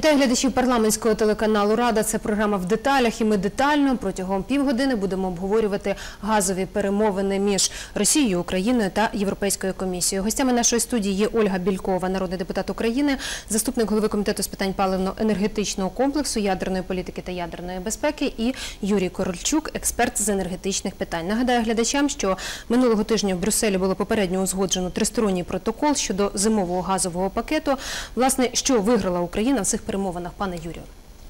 Вітаю глядачів парламентського телеканалу «Рада». Це програма «В деталях» і ми детально протягом півгодини будемо обговорювати газові перемовини між Росією, Україною та Європейською комісією. Гостями нашої студії є Ольга Бєлькова, народний депутат України, заступник голови комітету з питань паливно-енергетичного комплексу, ядерної політики та ядерної безпеки, і Юрій Корольчук, експерт з енергетичних питань. Нагадаю глядачам, що минулого тижня в Брюсселі було попередньо узгоджено тристоронній протокол щодо зимового газового пакету. Власне, що виграла Україна в цих перемовинах, пане Юрію?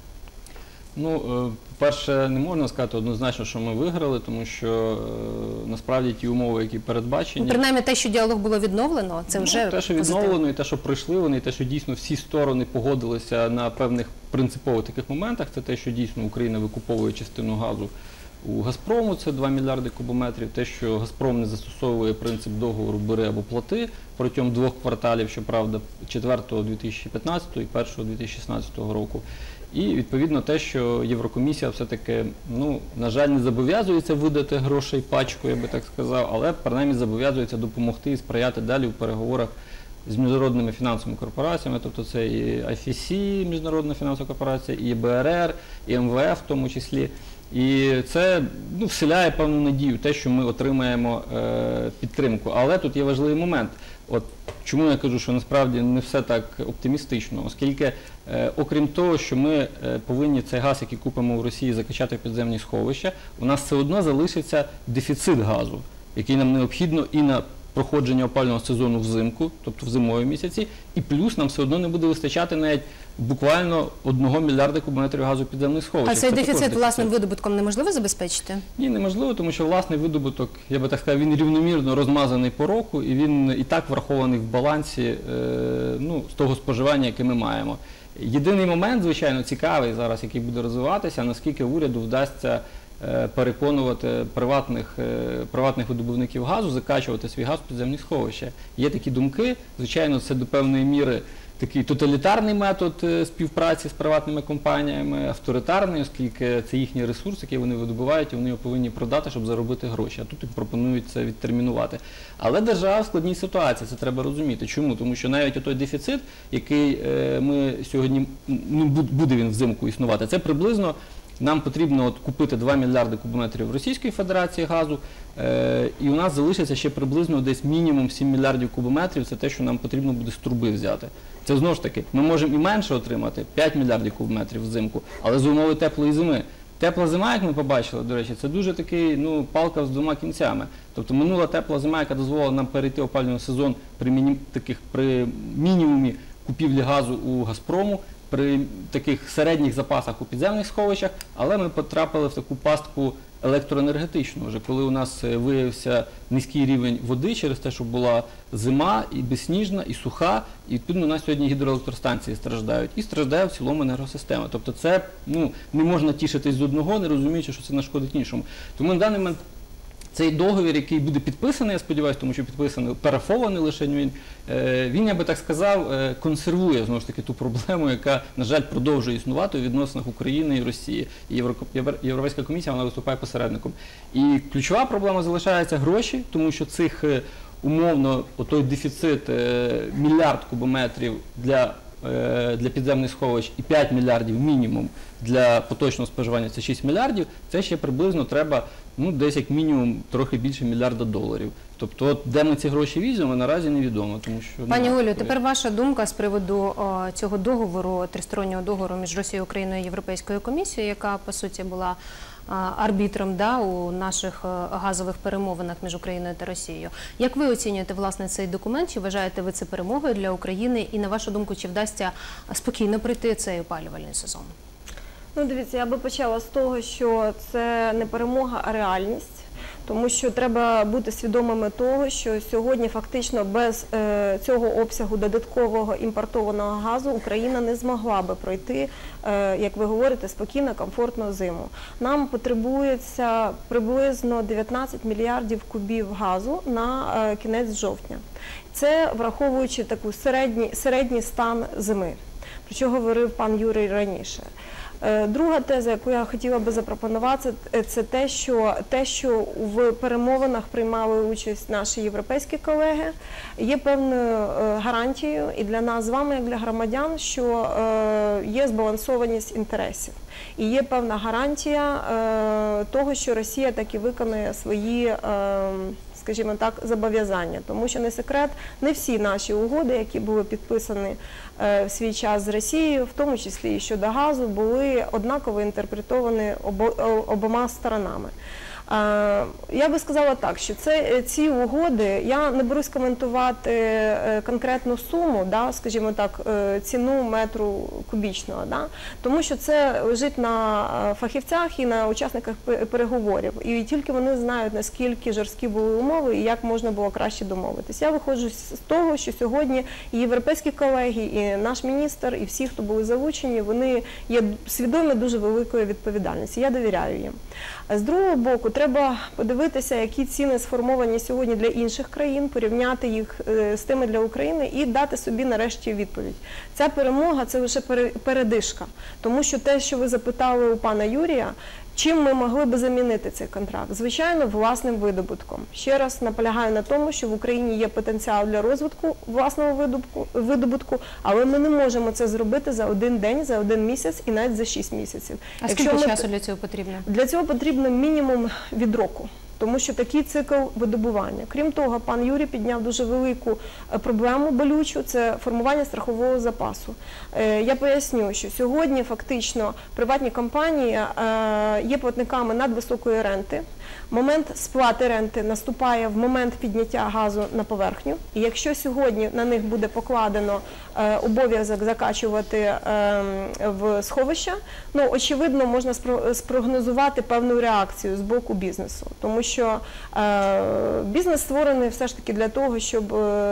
Ну, по-перше, не можна сказати однозначно, що ми виграли, тому що насправді ті умови, які передбачені... Принаймні те, що діалог було відновлено, це вже те, що відновлено, і те, що пройшли вони, і те, що дійсно всі сторони погодилися на певних принципових таких моментах, це те, що дійсно Україна викуповує частину газу у «Газпрому», це 2 мільярди кубометрів, те, що «Газпром» не застосовує принцип договору «бери або плати» протягом 2 кварталів, щоправда, 4-го 2015 і 1-го 2016 року. І, відповідно, те, що Єврокомісія все-таки, ну, на жаль, не зобов'язується видати грошей пачку, я би так сказав, але, принаймні, зобов'язується допомогти і сприяти далі в переговорах з міжнародними фінансовими корпораціями, тобто це і IFC, Міжнародна фінансова корпорація, і ЄБРР, і МВФ в тому числі. І це вселяє певну надію, те, що ми отримаємо підтримку. Але тут є важливий момент. От чому я кажу, що насправді не все так оптимістично, оскільки, окрім того, що ми повинні цей газ, який купимо в Росії, закачати в підземні сховища, у нас все одно залишиться дефіцит газу, який нам необхідно і на проходження опалювального сезону взимку, тобто в зимові місяці, і плюс нам все одно не буде вистачати навіть буквально 1 мільярда кубометрів газу підземних сховищ. А цей дефіцит власним видобутком неможливо забезпечити? Ні, неможливо, тому що власний видобуток, я би так сказав, він рівномірно розмазаний по року, і він і так врахований в балансі з того споживання, яке ми маємо. Єдиний момент, звичайно, цікавий зараз, який буде розвиватися, наскільки уряду вдасться переконувати приватних видобувників газу закачувати свій газ в підземні сховища. Є такі думки, звичайно, це до певної міри такий тоталітарний метод співпраці з приватними компаніями, авторитарний, оскільки це їхній ресурс, який вони видобувають, і вони його повинні продати, щоб заробити гроші, а тут їм пропонують це відтермінувати. Але держава в складній ситуації, це треба розуміти. Чому? Тому що навіть той дефіцит, який ми сьогодні, буде він взимку існувати, це приблизно нам потрібно купити 2 мільярди кубометрів Російської Федерації газу, і у нас залишиться ще приблизно десь мінімум 7 мільярдів кубометрів, це те, що нам потрібно буде з труби взяти. Це знову ж таки, ми можемо і менше отримати, 5 мільярдів кубометрів взимку, але з умови теплої зими. Тепла зима, як ми побачили, до речі, це дуже такий, палка з 2 кінцями. Тобто минула тепла зима, яка дозволила нам перейти опалювальний сезон при мінімумі купівлі газу у «Газпрому», при таких середніх запасах у підземних сховищах, але ми потрапили в таку пастку електроенергетичну, вже коли у нас виявився низький рівень води через те, що була зима і безсніжна, і суха, і відповідно у нас сьогодні гідроелектростанції страждають, і страждає в цілому енергосистема. Тобто це, не можна тішитись з одного, не розуміючи, що це нашкодить іншому. Тому на даний момент цей договір, який буде підписаний, я сподіваюся, тому що підписаний, парафований лише він, я би так сказав, консервує, знову ж таки, ту проблему, яка, на жаль, продовжує існувати у відносинах України і Росії. І Європейська комісія, вона виступає посередником. І ключова проблема залишається гроші, тому що цих, умовно, той дефіцит мільярд кубометрів для підземних сховищ і 5 мільярдів мінімум для поточного споживання, це 6 мільярдів, це ще приблизно треба, десь як мінімум трохи більше $1 мільярда. Тобто, де ми ці гроші візьмемо, наразі невідомо. Пані Олю, тепер ваша думка з приводу цього договору, тристороннього договору між Росією, Україною і Європейською комісією, яка, по суті, була арбітром у наших газових перемовинах між Україною та Росією. Як ви оцінюєте, власне, цей документ? Чи вважаєте ви це перемогою для України? І, на вашу думку, чи вдасться спокійно пройти цей опалювальний сезон? Дивіться, я би почала з того, що це не перемога, а реальність. Тому що треба бути свідомими того, що сьогодні фактично без цього обсягу додаткового імпортованого газу Україна не змогла би пройти, як ви говорите, спокійно, комфортну зиму. Нам потребується приблизно 19 мільярдів кубів газу на кінець жовтня. Це враховуючи такий середній стан зими, про що говорив пан Юрій раніше. Друга теза, яку я хотіла би запропонувати, це те, що в перемовинах приймали участь наші європейські колеги, є певною гарантією і для нас з вами, як для громадян, що є збалансованість інтересів. І є певна гарантія того, що Росія таки виконає свої, скажімо так, зобов'язання. Тому що не секрет, не всі наші угоди, які були підписані в свій час з Росією, в тому числі і щодо газу, були однаково інтерпретовані обома сторонами. Я би сказала так, що ці угоди, я не берусь коментувати конкретну суму, скажімо так, ціну метру кубічного, тому що це лежить на фахівцях і на учасниках переговорів. І тільки вони знають, наскільки жорсткі були умови і як можна було краще домовитися. Я виходжу з того, що сьогодні і європейські колеги, і наш міністр, і всі, хто були залучені, вони є свідомі дуже великої відповідальності. Я довіряю їм. З другого боку, треба подивитися, які ціни сформовані сьогодні для інших країн, порівняти їх з тими для України і дати собі нарешті відповідь. Ця перемога – це лише передишка, тому що те, що ви запитали у пана Юрія, чим ми могли би замінити цей контракт? Звичайно, власним видобутком. Ще раз наполягаю на тому, що в Україні є потенціал для розвитку власного видобутку, але ми не можемо це зробити за один день, за один місяць і навіть за 6 місяців. А скільки часу для цього потрібно? Для цього потрібно мінімум від року. Тому що такий цикл видобування. Крім того, пан Юрій підняв дуже велику проблему болючу – це формування страхового запасу. Я поясню, що сьогодні фактично приватні компанії є платниками надвисокої ренти. Момент сплати ренти наступає в момент підняття газу на поверхню. І якщо сьогодні на них буде покладено обов'язок закачувати в сховища, очевидно, можна спрогнозувати певну реакцію з боку бізнесу. Тому що бізнес створений все ж таки для того, щоб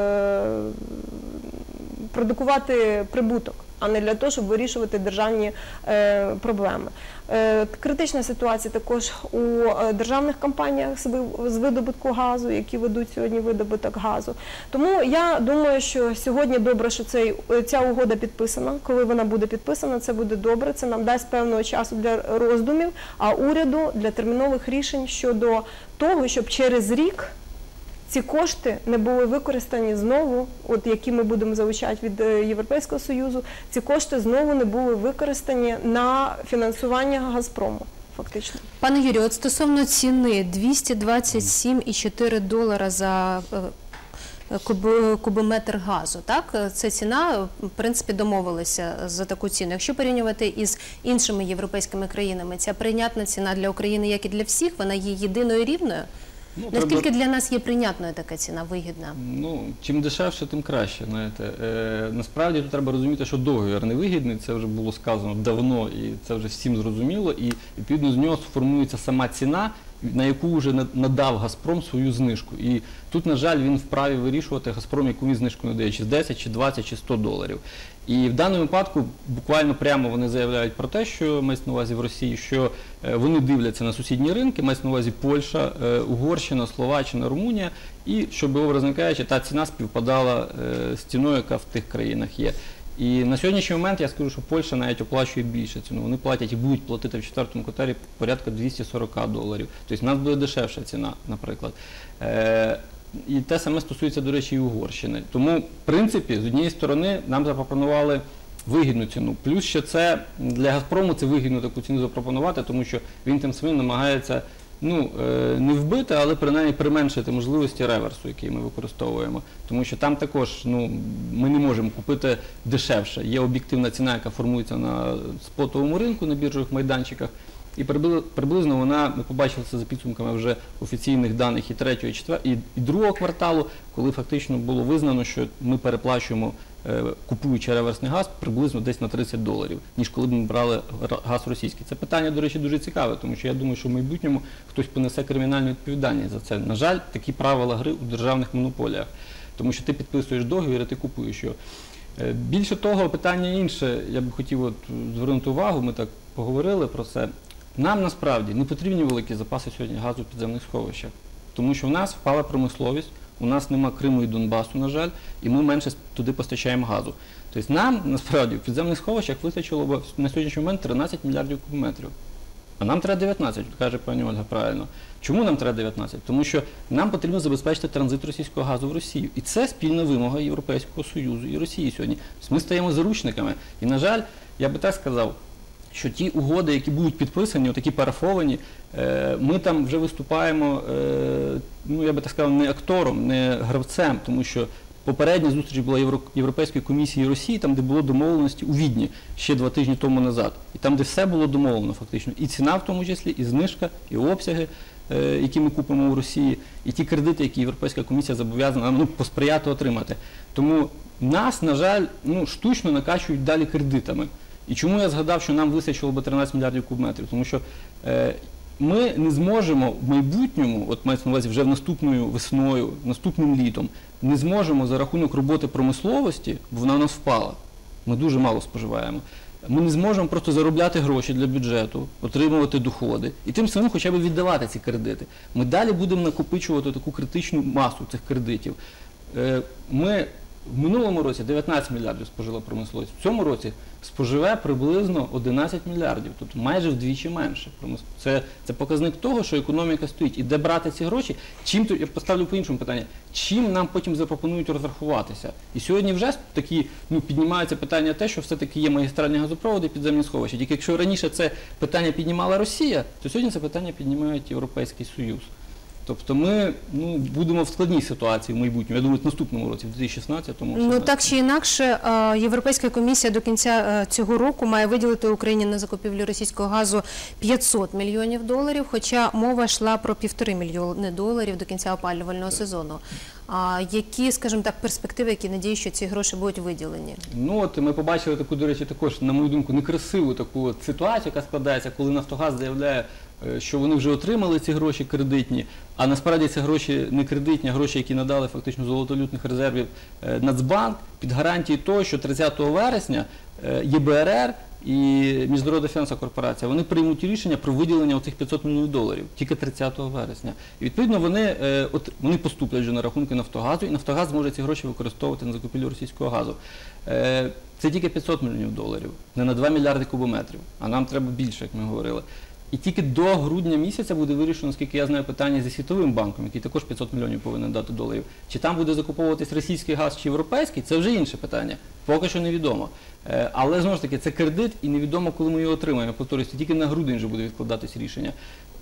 продукувати прибуток, а не для того, щоб вирішувати державні проблеми. Критична ситуація також у державних компаніях з видобутку газу, які ведуть сьогодні видобуток газу. Тому я думаю, що сьогодні добре, що ця угода підписана. Коли вона буде підписана, це буде добре, це нам дасть певного часу для роздумів, а уряду для термінових рішень щодо того, щоб через рік ці кошти не були використані знову, які ми будемо залучати від Європейського Союзу, ці кошти знову не були використані на фінансування «Газпрому». Фактично. Пане Юрію, от стосовно ціни 227,4 долара за кубометр газу, так? Це ціна, в принципі, домовилися за таку ціну. Якщо порівнювати із іншими європейськими країнами, ця прийнятна ціна для України, як і для всіх, вона є єдиною і рівною? Наскільки для нас є прийнятною така ціна, вигідна? Чим дешевше, тим краще. Насправді тут треба розуміти, що договір невигідний, це вже було сказано давно і це вже всім зрозуміло. І відповідно з нього сформується сама ціна, на яку вже надав «Газпром» свою знижку. І тут, на жаль, він вправі вирішувати, «Газпром», яку він знижку надає, чи з 10, чи 20, чи 100 доларів. І в даному випадку буквально прямо вони заявляють про те, що мається на увазі в Росії, що вони дивляться на сусідні ринки, мається на увазі Польща, Угорщина, Словаччина, Румунія, і, щоб образно кажучи, та ціна співпадала з ціною, яка в тих країнах є. І на сьогоднішній момент я скажу, що Польща навіть оплачує більше ціну. Вони платять і будуть платити в четвертому кварталі порядка 240 доларів. Тобто в нас буде дешевша ціна, наприклад. І те саме стосується, до речі, і Угорщини. Тому, в принципі, з однієї сторони нам запропонували вигідну ціну. Плюс ще це для «Газпрому» це вигідно таку ціну запропонувати, тому що він тим самим намагається не вбити, але принаймні применшити можливості реверсу, який ми використовуємо. Тому що там також ми не можемо купити дешевше. Є об'єктивна ціна, яка формується на спотовому ринку, на біржових майданчиках. І приблизно вона, ми побачили це за підсумками вже офіційних даних і 3-го, і 2-го кварталу, коли фактично було визнано, що ми переплачуємо, купуючи реверсний газ, приблизно десь на 30 доларів, ніж коли б ми брали газ російський. Це питання, до речі, дуже цікаве, тому що я думаю, що в майбутньому хтось понесе кримінальну відповідальність за це. На жаль, такі правила гри у державних монополіях, тому що ти підписуєш договір, і ти купуєш його. Більше того, питання інше, я б хотів звернути увагу, ми так поговорили про це. Нам насправді не потрібні великі запаси сьогодні газу в підземних сховищах, тому що в нас впала промисловість, у нас нема Криму і Донбасу, на жаль, і ми менше туди постачаємо газу. Тобто нам, насправді, в підземних сховищах вистачило б на сьогоднішній момент 13 мільярдів кубометрів. А нам треба 19, каже пані Ольга правильно. Чому нам треба 19? Тому що нам потрібно забезпечити транзит російського газу в Росію. І це спільна вимога Європейського Союзу і Росії сьогодні. Ми стаємо заручниками. І, на жаль, я би так сказав, що ті угоди, які будуть підписані, такі парафовані, ми там вже виступаємо, я би так сказав, не актором, не гравцем, тому що попередня зустріч була Європейської комісії і Росії, там, де було домовленості у Відні ще 2 тижні тому назад. І там, де все було домовлено фактично. І ціна в тому числі, і знижка, і обсяги, які ми купимо у Росії, і ті кредити, які Європейська комісія зобов'язана нам посприяти отримати. Тому нас, на жаль, штучно накачують далі кредитами. І чому я згадав, що нам вистачило б 13 мільярдів кубометрів? Тому що ми не зможемо в майбутньому, от мається на увазі вже наступною весною, наступним літом, не зможемо за рахунок роботи промисловості, бо вона у нас впала, ми дуже мало споживаємо, ми не зможемо просто заробляти гроші для бюджету, отримувати доходи і тим самим хоча б віддавати ці кредити. Ми далі будемо накопичувати таку критичну масу цих кредитів. Ми в минулому році 19 мільярдів спожила промисловість, в цьому році споживе приблизно 11 мільярдів, тобто майже вдвічі менше. Це показник того, що економіка стоїть. І де брати ці гроші? Я поставлю по-іншому питання. Чим нам потім запропонують розрахуватися? І сьогодні вже такі, піднімаються питання те, що все-таки є магістральні газопроводи і підземні сховища. Тільки якщо раніше це питання піднімала Росія, то сьогодні це питання піднімають Європейський Союз. Тобто ми будемо в складній ситуації в майбутньому, я думаю, в наступному році, в 2016-му. Так чи інакше, Європейська комісія до кінця цього року має виділити Україні на закупівлю російського газу 500 мільйонів доларів, хоча мова йшла про 1,5 мільйони доларів до кінця опалювального сезону. Які, скажімо так, перспективи, які надії, що ці гроші будуть виділені? Ми побачили таку, до речі, також, на мою думку, некрасиву таку ситуацію, яка складається, коли Нафтогаз заявляє, що вони вже отримали ці гроші кредитні, а насправді це гроші не кредитні, а гроші, які надали фактично золотовалютних резервів Нацбанк під гарантії того, що 30 вересня ЄБРР і Міжнародна фінансова корпорація, вони приймуть рішення про виділення оцих 500 мільйонів доларів тільки 30 вересня. І відповідно вони поступлять вже на рахунки Нафтогазу, і Нафтогаз зможе ці гроші використовувати на закупівлю російського газу. Це тільки 500 мільйонів доларів, не на 2 мільярди кубометрів, а нам треба більше, як ми говорили. І тільки до грудня місяця буде вирішено, наскільки я знаю, питання зі Світовим банком, який також 500 мільйонів повинен дати доларів. Чи там буде закуповуватись російський газ чи європейський, це вже інше питання. Поки що невідомо. Але, знову ж таки, це кредит і невідомо, коли ми його отримаємо. Повторюся, тільки на грудень вже буде відкладатись рішення.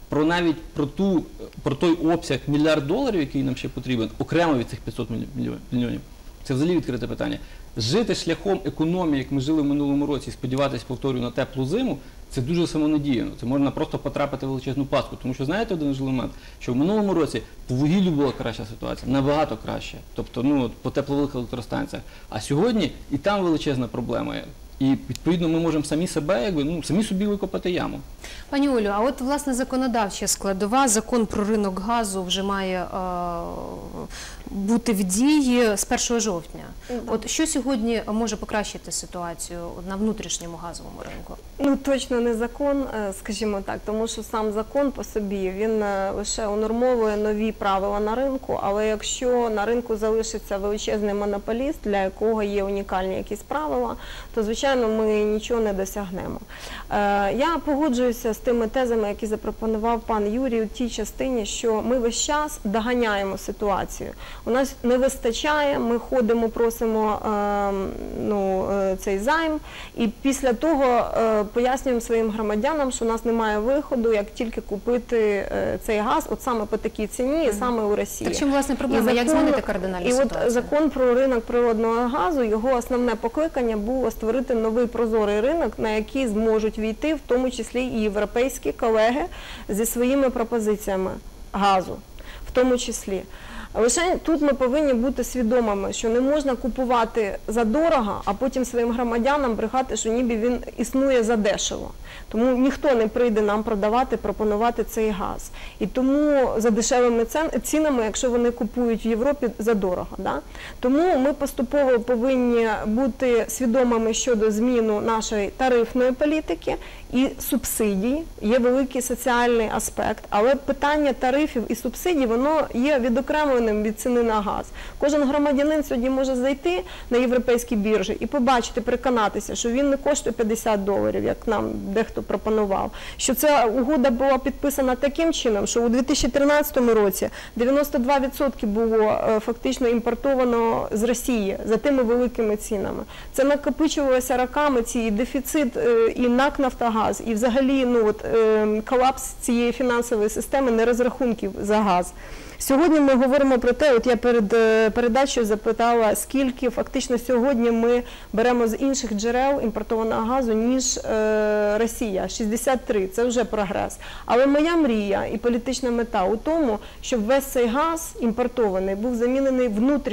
Про той обсяг $1 мільярд, який нам ще потрібен, окремо від цих 500 мільйонів, це взагалі відкрите питання. Жити шляхом економії, як ми жили в минулому році, і сподіватися, повторюю, на теплу зиму, це дуже самонадіяно. Це можна просто потрапити в величезну пастку. Тому що, знаєте, один елемент, що в минулому році по вугіллю була краща ситуація, набагато краще. Тобто, по теплових електростанціях. А сьогодні і там величезна проблема. І, відповідно, ми можемо самі самі собі викопати яму. Пані Олю, а от, власне, законодавча складова, закон про ринок газу вже має бути в дії з 1 жовтня. От що сьогодні може покращити ситуацію на внутрішньому газовому ринку? Точно не закон, скажімо так, тому що сам закон по собі, він лише унормовує нові правила на ринку, але якщо на ринку залишиться величезний монополіст, для якого є унікальні якісь правила, то, звичайно, ми нічого не досягнемо. Я погоджуюся з тими тезами, які запропонував пан Юрій у тій частині, що ми весь час доганяємо ситуацію. У нас не вистачає, ми ходимо, просимо цей займ, і після того пояснюємо своїм громадянам, що у нас немає виходу, як тільки купити цей газ, от саме по такій ціні, і саме у Росії. Так чим, власне, проблема? Як змінити кардинальну ситуацію? І от закон про ринок природного газу, його основне покликання було створити новий прозорий ринок, на який зможуть війти, в тому числі і європейські колеги зі своїми пропозиціями газу, в тому числі. Лише тут ми повинні бути свідомими, що не можна купувати задорого, а потім своїм громадянам брехати, що ніби він існує задешево. Тому ніхто не прийде нам продавати, пропонувати цей газ. І тому за дешевими цінами, якщо вони купують в Європі, задорого. Да? Тому ми поступово повинні бути свідомими щодо зміни нашої тарифної політики і субсидій. Є великий соціальний аспект, але питання тарифів і субсидій, воно є відокремленим зацікавленим від ціни на газ. Кожен громадянин сьогодні може зайти на європейські біржі і побачити, переконатися, що він не коштує $50, як нам дехто пропонував. Що ця угода була підписана таким чином, що у 2013 році 92% було фактично імпортовано з Росії за тими великими цінами. Це накопичувалося роками, цей дефіцит і НАК «Нафтогаз», і взагалі колапс цієї фінансової системи нерозрахунків за газ. Сьогодні ми говоримо про те, от я перед передачею запитала, скільки фактично сьогодні ми беремо з інших джерел імпортованого газу, ніж Росія. 63, це вже прогрес. Але моя мрія і політична мета у тому, щоб весь цей газ імпортований був замінений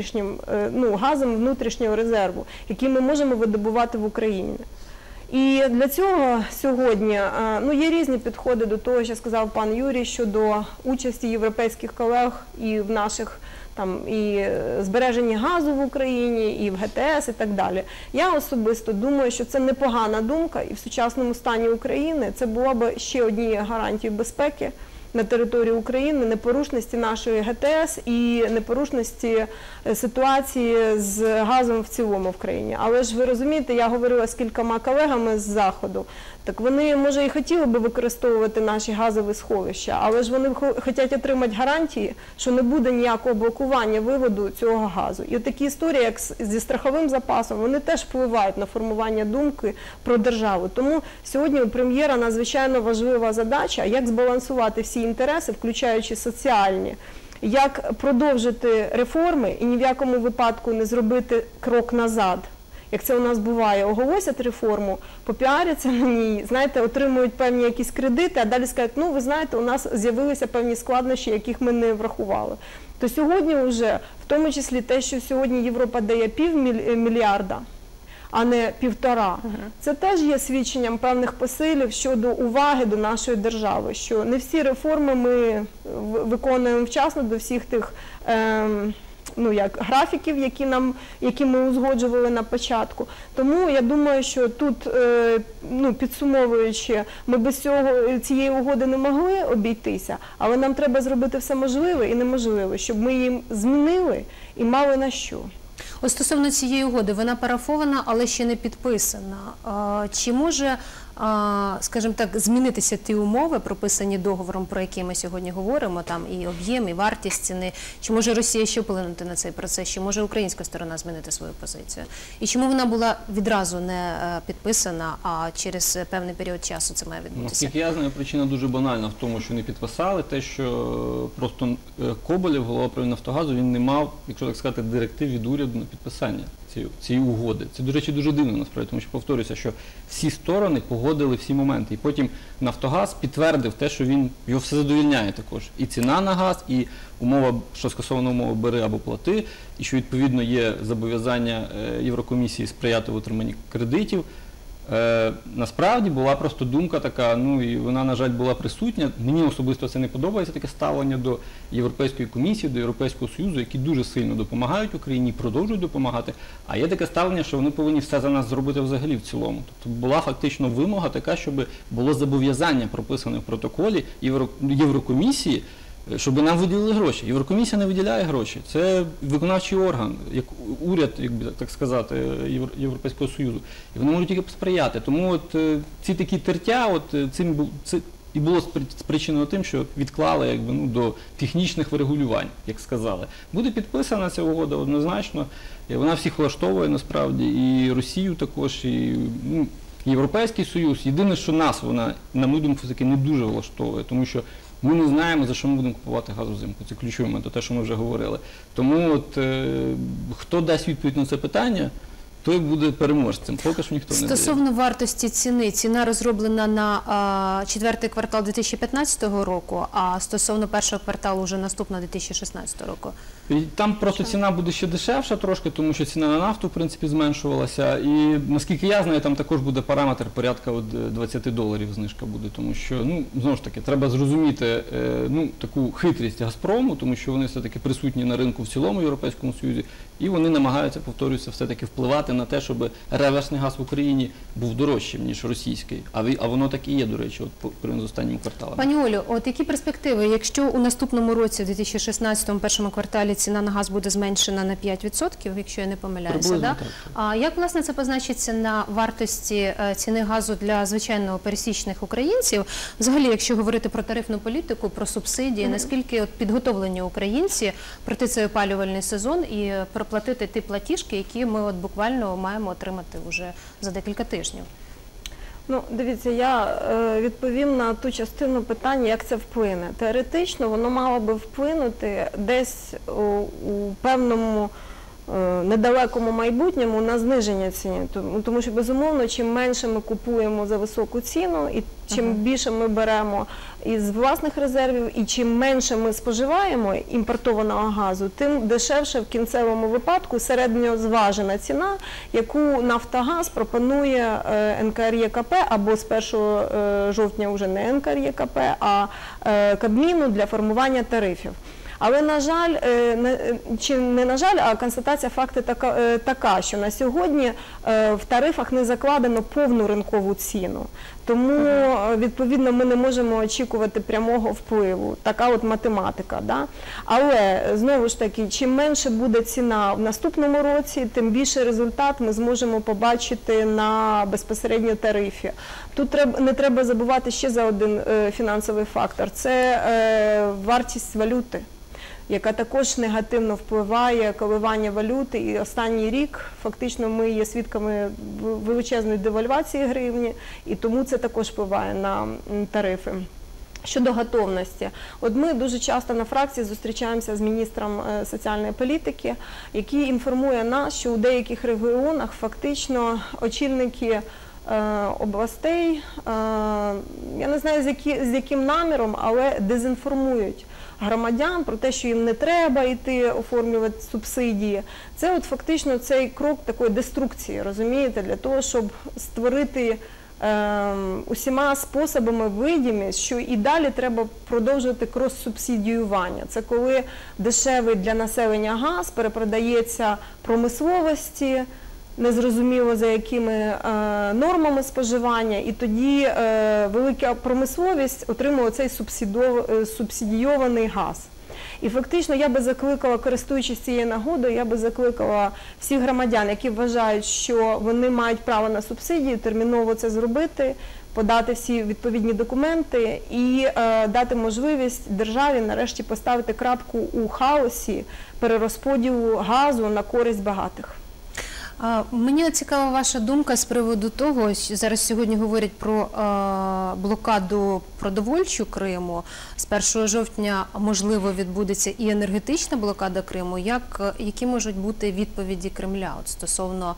газом внутрішнього резерву, який ми можемо видобувати в Україні. І для цього сьогодні є різні підходи до того, що сказав пан Юрій, щодо участі європейських колег і в наших і збереженні газу в Україні, і в ГТС, і так далі. Я особисто думаю, що це непогана думка, і в сучасному стані України це була б ще однією гарантією безпеки на території України, непорушності нашої ГТС і непорушності ситуації з газом в цілому в країні. Але ж ви розумієте, я говорила з кількома колегами з Заходу, так вони, може, і хотіли би використовувати наші газові сховища, але ж вони хочуть отримати гарантії, що не буде ніякого блокування виводу цього газу. І такі історії, як зі страховим запасом, вони теж впливають на формування думки про державу. Тому сьогодні у прем'єра надзвичайно важлива задача, як збалансувати всі інтереси, включаючи соціальні, як продовжити реформи і ні в якому випадку не зробити крок назад. Як це у нас буває, оголосять реформу, попіаряться на ній, знаєте, отримують певні якісь кредити, а далі скажуть, ви знаєте, у нас з'явилися певні складнощі, яких ми не врахували. То сьогодні вже, в тому числі те, що сьогодні Європа дає $500 мільярда, а не 1,5. Це теж є свідченням певних посилів щодо уваги до нашої держави, що не всі реформи ми виконуємо вчасно до всіх тих графіків, які ми узгоджували на початку. Тому я думаю, що тут, підсумовуючи, ми без цієї угоди не могли обійтися, але нам треба зробити все можливе і неможливе, щоб ми її змінили і мали на що. Ось стосовно цієї угоди, вона парафована, але ще не підписана. Чи може, скажімо так, змінитися ті умови, прописані договором, про які ми сьогодні говоримо, там і об'єм, і вартість ціни? Чи може Росія ще вплинути на цей процес? Чи може українська сторона змінити свою позицію? І чому вона була відразу не підписана, а через певний період часу це має відбутися? Наскільки я знаю, причина дуже банальна в тому, що не підписали, те, що просто Коболєв, голова правління «Нафтогазу», він не мав, якщо так сказати, директив від уряду на підписання цієї угоди. Це, до речі, дуже дивно насправді, тому що повторюся, що всі сторони погодили всі моменти. І потім «Нафтогаз» підтвердив те, що його все задовільняє також. І ціна на газ, і умова, що скасована умова «бери або плати», і що, відповідно, є зобов'язання Єврокомісії сприяти в отриманні кредитів. Насправді була просто думка така, і вона, на жаль, була присутня. Мені особисто це не подобається, таке ставлення до Європейської комісії, до Європейського Союзу, які дуже сильно допомагають Україні, продовжують допомагати. А є таке ставлення, що вони повинні все за нас зробити взагалі в цілому. Тобто була фактично вимога така, щоб було зобов'язання, прописане в протоколі Єврокомісії, щоб нам виділили гроші. Єврокомісія не виділяє гроші. Це виконавчий орган, як уряд, так сказати, Європейського Союзу. І вони можуть тільки посприяти. Тому ці такі тертя, цим і було спричинено тим, що відклали до технічних врегулювань, як сказали. Буде підписана ця угода однозначно, і вона всіх влаштовує насправді, і Росію також, і Європейський Союз. Єдине, що нас вона, на мою думку, все-таки не дуже влаштовує, тому що ми не знаємо, за що ми будемо купувати газ взимку. Це ключовий момент, те, що ми вже говорили. Тому хто дасть відповідь на це питання, той буде переможцем. Поки що ніхто не дає. Стосовно вартості ціни, ціна розроблена на 4-й квартал 2015 року, а стосовно першого кварталу вже наступного 2016 року. Там просто ціна буде ще дешевша трошки, тому що ціна на нафту, в принципі, зменшувалася. І, наскільки я знаю, там також буде параметр порядка $20 знижка буде. Тому що, знову ж таки, треба зрозуміти таку хитрість Газпрому, тому що вони все-таки присутні на ринку в цілому Європейському Союзі, і вони намагаються, повторююся, все-таки впливати на те, щоб реверсний газ в Україні був дорожчим, ніж російський. А воно так і є, до речі, от порівняно з останніми кварталами. Пані Олю, от які перспективи, якщо у наступному році, в 2016 першому кварталі ціна на газ буде зменшена на 5%, якщо я не помиляюся, Приблизно да? так. А як, власне, це позначиться на вартості ціни газу для звичайного пересічних українців? Взагалі, якщо говорити про тарифну політику, про субсидії, наскільки от підготовлені українці пройти цей опалювальний сезон і проплатити ті платіжки, які ми от буквально маємо отримати вже за декілька тижнів? Ну, дивіться, я відповім на ту частину питання, як це вплине. Теоретично воно мало би вплинути десь у певному недалекому майбутньому на зниження ціни. Тому що, безумовно, чим менше ми купуємо за високу ціну, і чим більше ми беремо із власних резервів, і чим менше ми споживаємо імпортованого газу, тим дешевше в кінцевому випадку середньозважена ціна, яку «Нафтогаз» пропонує НКРЕКП або з 1 жовтня вже не НКРЕКП, а Кабміну для формування тарифів. Але, на жаль, чи не на жаль, а констатація факту така, що на сьогодні в тарифах не закладено повну ринкову ціну. Тому, відповідно, ми не можемо очікувати прямого впливу. Така от математика. Да? Але, знову ж таки, чим менше буде ціна в наступному році, тим більше результат ми зможемо побачити на безпосередньо тарифі. Тут не треба забувати ще за один фінансовий фактор – це вартість валюти, яка також негативно впливає коливання валюти. І останній рік фактично ми є свідками величезної девальвації гривні, і тому це також впливає на тарифи. Щодо готовності. От ми дуже часто на фракції зустрічаємося з міністром соціальної політики, який інформує нас, що у деяких регіонах фактично очільники областей, я не знаю з яким наміром, але дезінформують громадян про те, що їм не треба йти оформлювати субсидії. Це от фактично цей крок такої деструкції, розумієте, для того, щоб створити усіма способами видимість, що і далі треба продовжувати крос-субсидіювання. Це коли дешевий для населення газ перепродається промисловості, незрозуміло за якими нормами споживання, і тоді велика промисловість отримує цей субсидійований газ. І фактично я би закликала, користуючись цією нагодою, я би закликала всіх громадян, які вважають, що вони мають право на субсидію, терміново це зробити, подати всі відповідні документи і дати можливість державі нарешті поставити крапку у хаосі перерозподілу газу на користь багатих. Мені цікава ваша думка з приводу того, що зараз сьогодні говорять про блокаду продовольчу Криму. З 1 жовтня, можливо, відбудеться і енергетична блокада Криму. Які можуть бути відповіді Кремля стосовно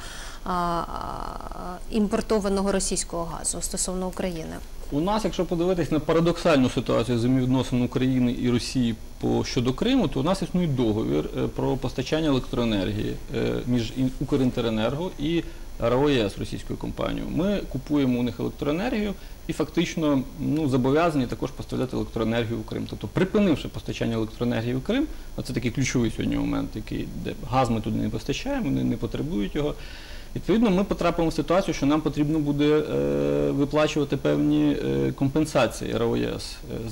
імпортованого російського газу, стосовно України? У нас, якщо подивитись на парадоксальну ситуацію взаємовідносин України і Росії щодо Криму, то у нас існує договір про постачання електроенергії між Укрінтеренерго і РАО ЄС, російською компанією. Ми купуємо у них електроенергію і фактично зобов'язані також поставляти електроенергію в Крим. Тобто, припинивши постачання електроенергії в Крим, а це такий ключовий сьогодні момент, де газ ми туди не постачаємо, вони не потребують його. Відповідно, ми потрапимо в ситуацію, що нам потрібно буде виплачувати певні компенсації РАО ЄС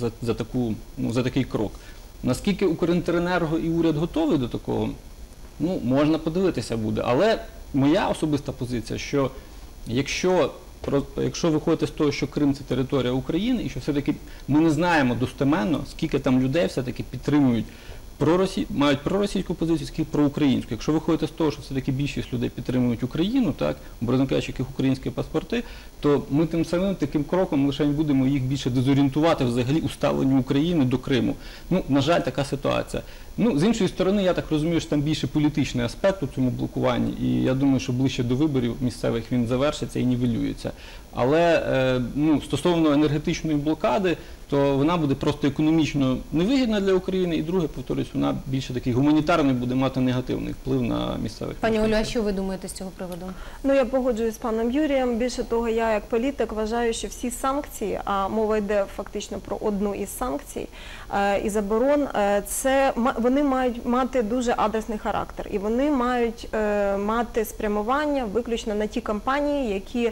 за такий крок. Наскільки Укрінтеренерго і уряд готові до такого, можна подивитися буде. Але моя особиста позиція, що якщо виходити з того, що Крим – це територія України, і що все-таки ми не знаємо достеменно, скільки там людей все-таки підтримують мають проросійську позицію, скільки проукраїнську. Якщо виходити з того, що все-таки більшість людей підтримують Україну, образно кажучи, яких українські паспорти, то ми тим самим таким кроком лише будемо їх більше дезорієнтувати взагалі у ставленні України до Криму. На жаль, така ситуація. З іншої сторони, я так розумію, що там більше політичний аспект у цьому блокуванні, і я думаю, що ближче до виборів місцевих він завершиться і нівелюється. Але стосовно енергетичної блокади, то вона буде просто економічно невигідна для України, і друге, повторюсь, вона більше такий гуманітарний буде мати негативний вплив на місцевих. Пані Олю, а що ви думаєте з цього приводу? Ну, я погоджуюсь з паном Юрієм. Більше того, я як політик вважаю, що всі санкції, а мова йде фактично про одну із санкцій і заборон, вони мають мати дуже адресний характер. І вони мають мати спрямування виключно на ті компанії, які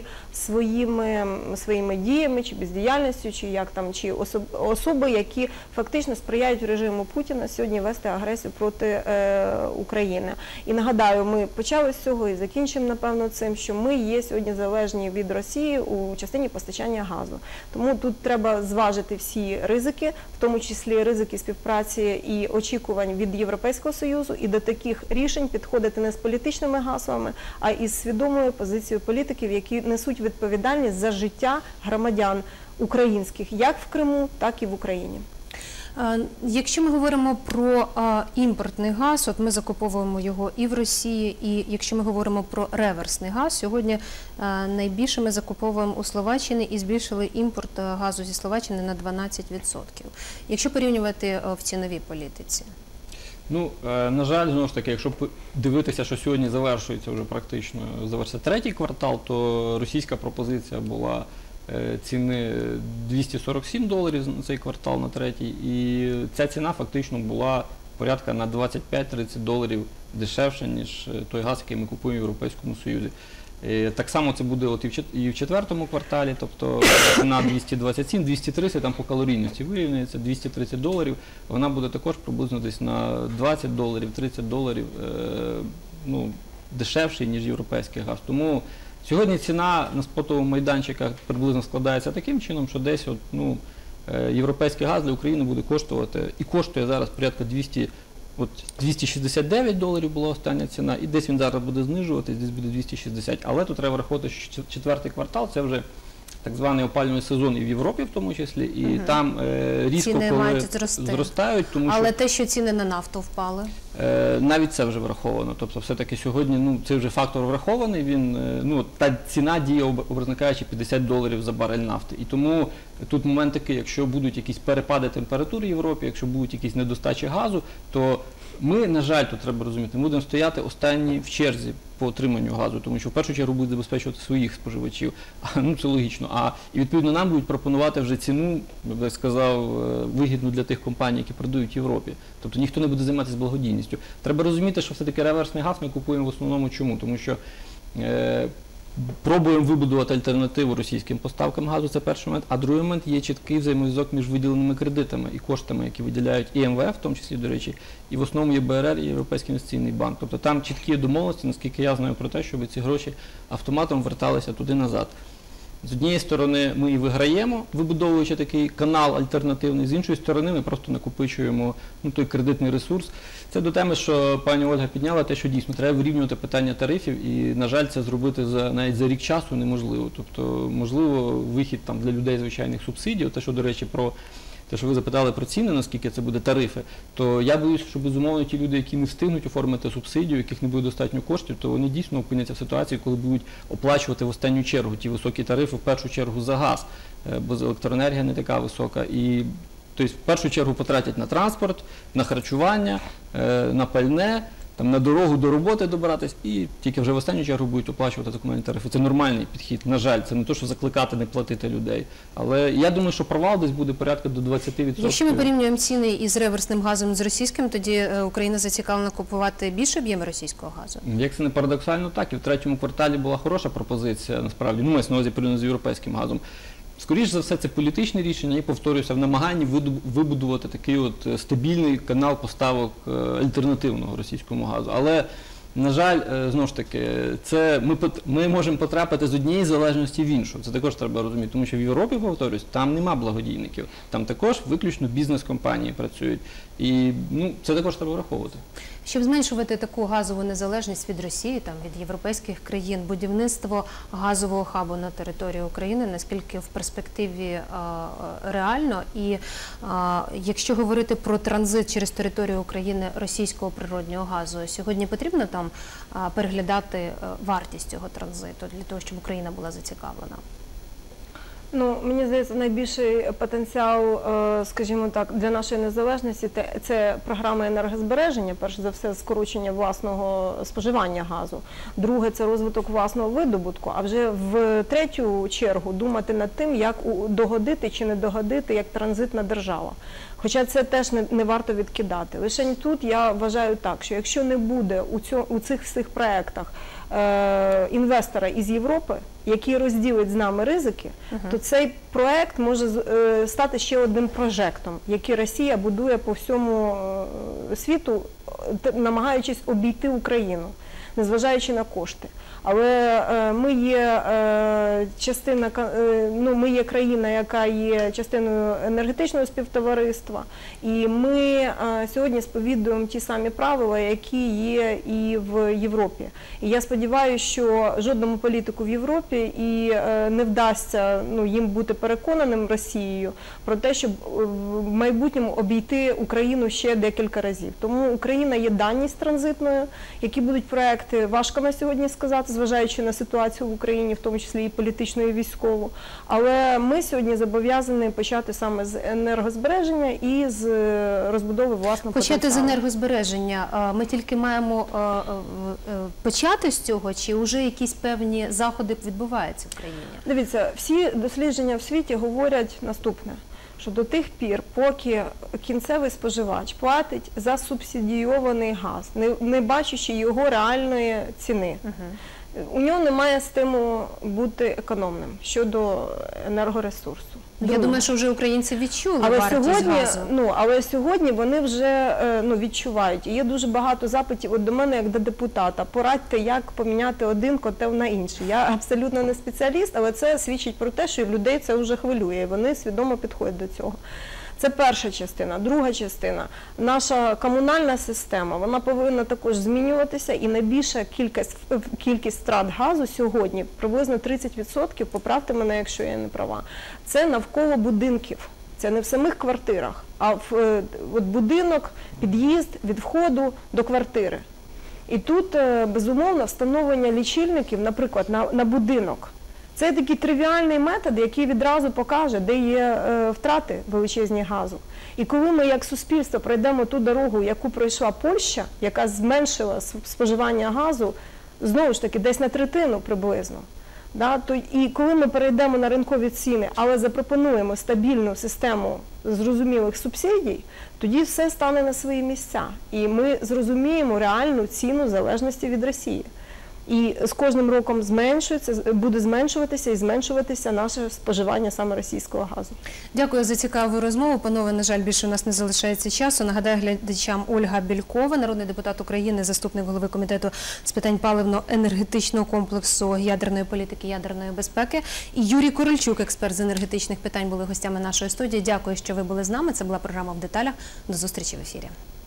своїми діями чи бездіяльністю, чи особи, які фактично сприяють режиму Путіна сьогодні вести агресію проти України. І нагадаю, ми почали з цього і закінчимо, напевно, цим, що ми є сьогодні залежні від Росії у частині постачання газу. Тому тут треба зважити всі ризики, в тому числі ризики співпраці і очікувань від Європейського Союзу, і до таких рішень підходити не з політичними гаслами, а із свідомою позицією політиків, які несуть відповідальність за життя громадян українських, як в Криму, так і в Україні. Якщо ми говоримо про імпортний газ, от ми закуповуємо його і в Росії, і якщо ми говоримо про реверсний газ, сьогодні найбільше ми закуповуємо у Словаччини і збільшили імпорт газу зі Словаччини на 12%. Якщо порівнювати в ціновій політиці? Ну, на жаль, знову ж таки, якщо дивитися, що сьогодні завершується вже практично, завершиться третій квартал, то російська пропозиція була ціни $247 на цей квартал, на третій, і ця ціна фактично була порядка на $25-30 дешевше, ніж той газ, який ми купуємо в Європейському Союзі. Так само це буде і в четвертому кварталі, тобто ціна 227-230, там по калорійності вирівнюється, $230, вона буде також приблизно десь на $20-30 дешевший, ніж європейський газ. Тому сьогодні ціна на спотових майданчиках приблизно складається таким чином, що десь європейський газ для України буде коштувати, і коштує зараз порядка $269 була остання ціна, і десь він зараз буде знижуватись, десь буде 260. Але тут треба враховувати, що четвертий квартал – це вже так званий опалювальний сезон і в Європі в тому числі, і там різко коли зростають. Але те, що ціни на нафту впали? Навіть це вже враховано. Тобто все-таки сьогодні цей вже фактор врахований, та ціна діє, образно кажучи, $50 за барель нафти. І тому тут момент такий, якщо будуть якісь перепади температури в Європі, якщо будуть якісь недостачі газу, то ми, на жаль, тут треба розуміти, ми будемо стояти останні в черзі по отриманню газу, тому що в першу чергу будуть забезпечувати своїх споживачів, це логічно. І відповідно нам будуть пропонувати вже ціну, я б так сказав, вигідну для тих компаній, які продають в Європі. Тобто ніхто не буде займатися благодійністю. Треба розуміти, що все-таки реверсний газ ми купуємо в основному чому? Тому що пробуємо вибудувати альтернативу російським поставкам газу, це перший момент, а другий момент є чіткий взаємозв'язок між виділеними кредитами і коштами, які виділяють і МВФ, в тому числі, до речі, і в основному ЄБРР, і Європейський інвестиційний банк. Тобто там чіткі домовленості, наскільки я знаю, про те, щоб ці гроші автоматом верталися туди-назад. З однієї сторони ми і виграємо, вибудовуючи такий канал альтернативний, з іншої сторони ми просто накопичуємо той кредитний ресурс. Це до теми, що пані Ольга підняла, те, що дійсно треба вирівнювати питання тарифів, і, на жаль, це зробити навіть за рік часу неможливо. Тобто, можливо, вихід для людей звичайних субсидій, те, що, до речі, те, що ви запитали про ціни, наскільки це буде тарифи, то я боюсь, що, безумовно, ті люди, які не встигнуть оформити субсидію, яких не буде достатньо коштів, то вони дійсно опиняться в ситуації, коли будуть оплачувати в останню чергу ті високі тарифи, в першу чергу за газ, бо електроенергія не така висока. І, тобто, в першу чергу потратять на транспорт, на харчування, на пальне, на дорогу до роботи добиратись, і тільки вже в останню чергу будуть оплачувати за комунальні тарифи. Це нормальний підхід, на жаль, це не те, що закликати не платити людей. Але я думаю, що провал десь буде порядка до 20%. Якщо ми порівнюємо ціни із реверсним газом з російським, тоді Україна зацікавлена купувати більше об'єми російського газу? Як це не парадоксально, так. І в третьому кварталі була хороша пропозиція, насправді, мається на увазі порівняно з європейським газом. Скоріше за все, це політичне рішення і, повторююся, в намаганні вибудувати такий стабільний канал поставок альтернативного російському газу. Але, на жаль, знову ж таки, ми можемо потрапити з однієї залежності в іншу. Це також треба розуміти, тому що в Європі, повторюсь, там нема благодійників. Там також виключно бізнес-компанії працюють. І це також треба враховувати. Щоб зменшувати таку газову незалежність від Росії, від європейських країн, будівництво газового хабу на території України, наскільки в перспективі реально? І якщо говорити про транзит через територію України російського природнього газу, сьогодні потрібно там переглядати вартість цього транзиту для того, щоб Україна була зацікавлена? Ну, мені здається, найбільший потенціал, скажімо так, для нашої незалежності – це програма енергозбереження, перш за все, скорочення власного споживання газу. Друге – це розвиток власного видобутку, а вже в третю чергу думати над тим, як догодити чи не догодити як транзитна держава. Хоча це теж не варто відкидати. Лише тут я вважаю так, що якщо не буде у цих всіх проєктах інвестора із Європи, який розділить з нами ризики, то цей проєкт може стати ще одним прожектом, який Росія будує по всьому світу, намагаючись обійти Україну, незважаючи на кошти. Але ми є країна, яка є частиною енергетичного співтовариства, і ми сьогодні сповідуємо ті самі правила, які є і в Європі. І я сподіваюся, що жодному політику в Європі і не вдасться їм бути переконаним Росією про те, щоб в майбутньому обійти Україну ще декілька разів. Тому Україна є даність транзитною, які будуть проекти, важко на сьогодні сказати, зважаючи на ситуацію в Україні, в тому числі і політичну, і військову. Але ми сьогодні зобов'язані почати саме з енергозбереження і з розбудови власного потенціалу. Почати з енергозбереження. Ми тільки маємо почати з цього, чи вже якісь певні заходи відбуваються в країні? Дивіться, всі дослідження в світі говорять наступне, що до тих пір, поки кінцевий споживач платить за субсидійований газ, не бачачи його реальної ціни, у нього немає стимулу бути економним щодо енергоресурсу. Я думаю, що вже українці відчули вартість газу. Але сьогодні вони вже відчувають. І є дуже багато запитів до мене, як до депутата. Порадьте, як поміняти один котел на інший. Я абсолютно не спеціаліст, але це свідчить про те, що людей це вже хвилює. І вони свідомо підходять до цього. Це перша частина. Друга частина. Наша комунальна система, вона повинна також змінюватися, і найбільша кількість втрат газу сьогодні, приблизно 30%, поправте мене, якщо я не права, це навколо будинків. Це не в самих квартирах, а будинок, під'їзд від входу до квартири. І тут, безумовно, встановлення лічильників, наприклад, на будинок. Це такий тривіальний метод, який відразу покаже, де є втрати величезні газу. І коли ми як суспільство пройдемо ту дорогу, яку пройшла Польща, яка зменшила споживання газу, знову ж таки, десь на третину приблизно, і коли ми перейдемо на ринкові ціни, але запропонуємо стабільну систему зрозумілих субсидій, тоді все стане на свої місця. І ми зрозуміємо реальну ціну залежності від Росії. І з кожним роком буде зменшуватися і зменшуватися наше споживання саме російського газу. Дякую за цікаву розмову. Панове, на жаль, більше у нас не залишається часу. Нагадаю глядачам, Ольга Бєлькова, народний депутат України, заступник голови комітету з питань паливно-енергетичного комплексу, ядерної політики, ядерної безпеки. І Юрій Корольчук, експерт з енергетичних питань, були гостями нашої студії. Дякую, що ви були з нами. Це була програма «В деталях». До зустрічі в ефірі.